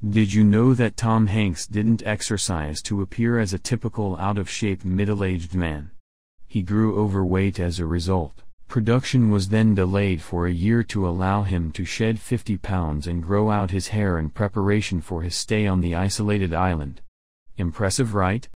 Did you know that Tom Hanks didn't exercise to appear as a typical out-of-shape middle-aged man? He grew overweight as a result. Production was then delayed for a year to allow him to shed 50 pounds and grow out his hair in preparation for his stay on the isolated island. Impressive, right?